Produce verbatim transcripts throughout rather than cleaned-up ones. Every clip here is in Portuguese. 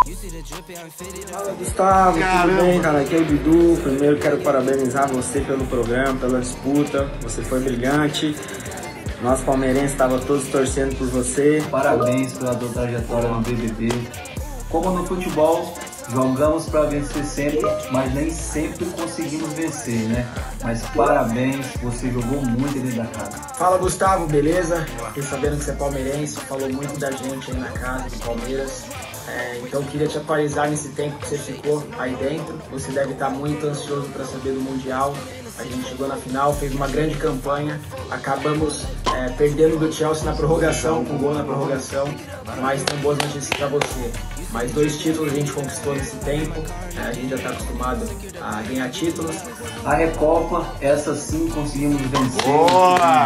Fala, Gustavo, Caramba. tudo bem, cara? Aqui é o Bidu. Primeiro quero parabenizar você pelo programa, pela disputa. Você foi brilhante. Nós palmeirenses estava todos torcendo por você. Parabéns pela tua trajetória no B B B. Como no futebol, jogamos para vencer sempre, mas nem sempre conseguimos vencer, né? Mas parabéns, você jogou muito dentro da casa. Fala, Gustavo, beleza? Fiquei sabendo que você é palmeirense, falou muito da gente aí na casa do Palmeiras. É, então queria te atualizar nesse tempo que você ficou aí dentro. Você deve estar muito ansioso para saber do Mundial. A gente chegou na final, fez uma grande campanha, acabamos é, perdendo do Chelsea na prorrogação, com gol na prorrogação, mas tem boas notícias para você. Mais dois títulos a gente conquistou nesse tempo, é, a gente já está acostumado a ganhar títulos. A Recopa, essa sim conseguimos vencer. Boa!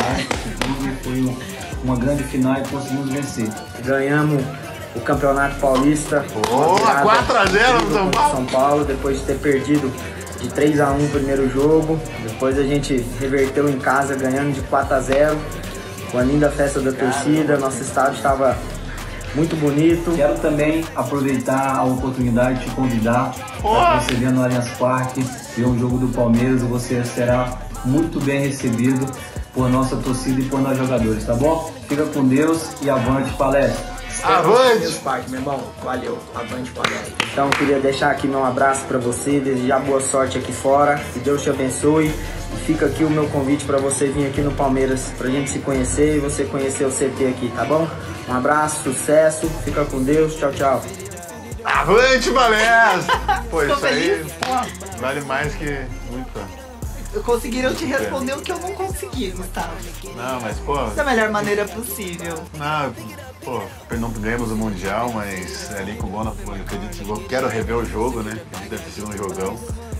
Foi uma grande final e conseguimos vencer. Ganhamos o Campeonato Paulista. Boa, quatro a zero no São Paulo. São Paulo, depois de ter perdido de três a um o primeiro jogo. Depois a gente reverteu em casa, ganhando de quatro a zero. Com a linda festa da torcida, nosso estádio estava muito bonito. Quero também aproveitar a oportunidade de te convidar para você vir no Allianz Parque, ver um jogo do Palmeiras, e você será muito bem recebido por nossa torcida e por nós jogadores, tá bom? Fica com Deus e avante palestra! Avante! Parque, meu irmão, valeu, avante palestra. Então eu queria deixar aqui meu abraço para você, desejar boa sorte aqui fora, que Deus te abençoe. E fica aqui o meu convite para você vir aqui no Palmeiras, pra gente se conhecer e você conhecer o C T aqui, tá bom? Um abraço, sucesso, fica com Deus, tchau, tchau. Avante, palestra! Pô, Tô isso aí feliz. vale mais que muita. Conseguiram te responder o que eu não consegui, Gustavo. Não, mas pô. Da melhor maneira possível. Não, pô, não ganhamos o Mundial, mas ali com o gol, na- eu acredito que eu quero rever o jogo, né? A gente deve ter sido um jogão.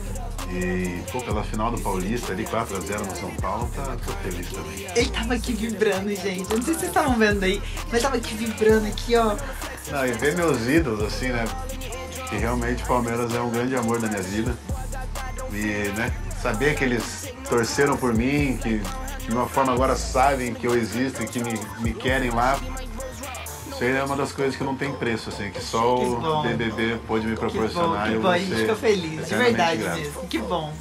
E, pô, pela final do Paulista ali, quatro a zero no São Paulo, tá, tô feliz também. Ele tava aqui vibrando, gente. Eu não sei se vocês estavam vendo aí, mas tava aqui vibrando aqui, ó. Não, e ver meus ídolos, assim, né? Que realmente o Palmeiras é um grande amor da minha vida. E, né, saber que eles torceram por mim, que de uma forma agora sabem que eu existo e que me, me querem lá. Isso aí é uma das coisas que não tem preço, assim, que só Que o bom. B B B pôde me Que bom, proporcionar. que e eu bom. A vou gente ser fica feliz, de eternamente verdade grato. mesmo. Que bom.